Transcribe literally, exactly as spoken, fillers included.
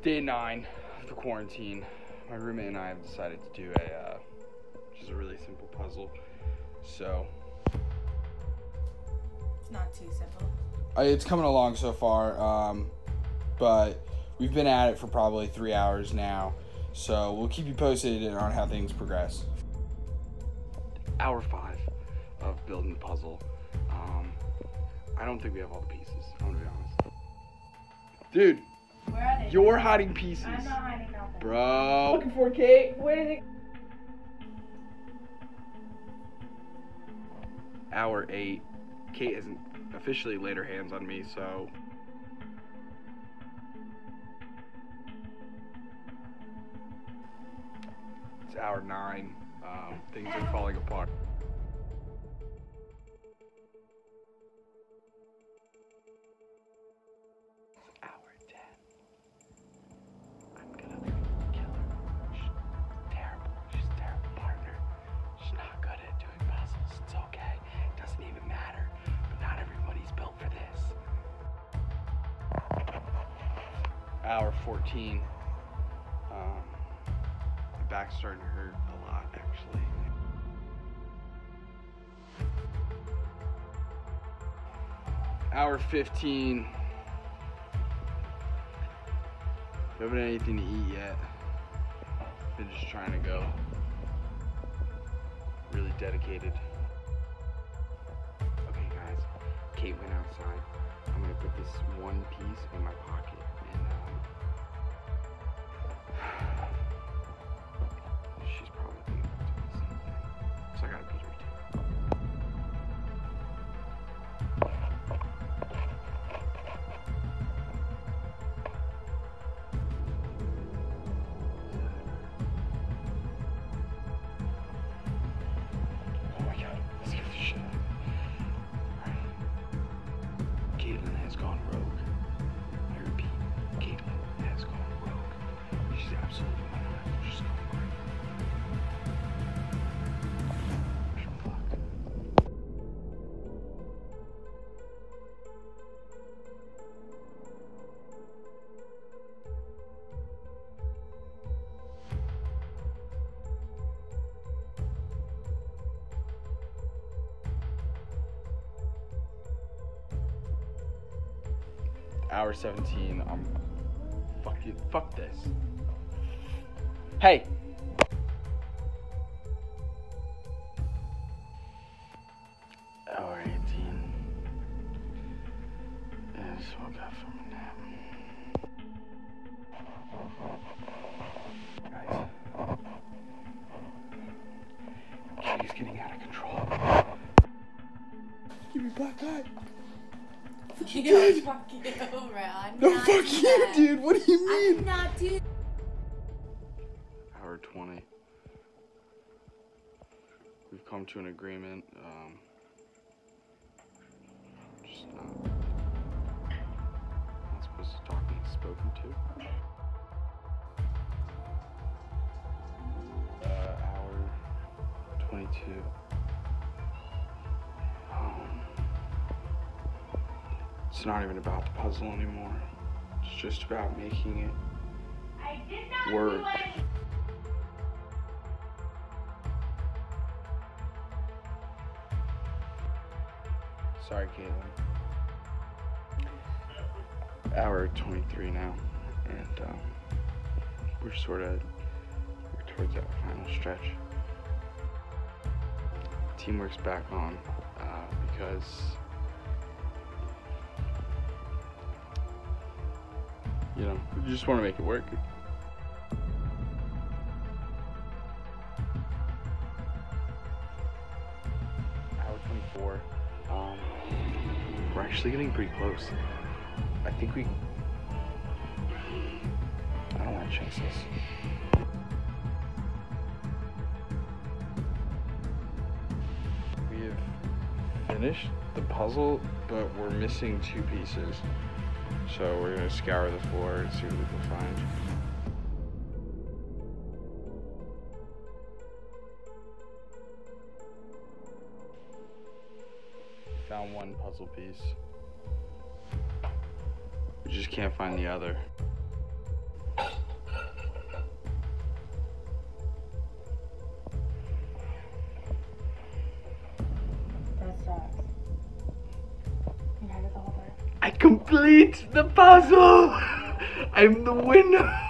Day nine of the quarantine. My roommate and I have decided to do a, uh, just a really simple puzzle. So. It's not too simple. Uh, it's coming along so far, um, but we've been at it for probably three hours now. So we'll keep you posted on how things progress. Hour five of building the puzzle. Um, I don't think we have all the pieces, I'm gonna be honest. Dude, Where are they? you're hiding pieces. I'm not hiding nothing. Bro. Looking for Kate. Where is it? Hour eight. Kate hasn't officially laid her hands on me, so. It's hour nine. Um, things are falling apart. Hour fourteen. Um, my back's starting to hurt a lot, actually. Hour fifteen. Haven't had anything to eat yet. Been just trying to go. Really dedicated. Okay, guys. Kate went outside. I'm gonna put this one piece in my pocket. And, um, she's probably thinking about doing the same thing. So I gotta beat her too. Oh my god, let's get this shit out. Alright. Caitlin has gone rogue. I repeat, Caitlin has gone rogue. She's absolutely maniacal. She's going crazy. Fuck. Hour seventeen, I'm fuck you, fuck this. Hey! Hour eighteen. I just woke up from a nap. Guys. She's getting out of control. Give me black eye. What you did? Fuck you, bro. I'm No, not fuck doing you, that. dude. What do you mean? I'm not doing. Hour twenty. We've come to an agreement. Um, just not, not supposed to talk when it's spoken to. Uh, hour twenty-two. Um, it's not even about the puzzle anymore. It's just about making it I did not work. do it. Sorry, Caitlin. Hour twenty-three now, and um, we're sort of we're towards that final stretch. Teamwork's back on uh, because you know we just want to make it work. Hour twenty-four. Um, we're actually getting pretty close. I think we. I don't want to jinx this. We have finished the puzzle, but we're missing two pieces. So we're gonna scour the floor and see what we can find. Found one puzzle piece. We just can't find the other. complete the puzzle. I'm the winner.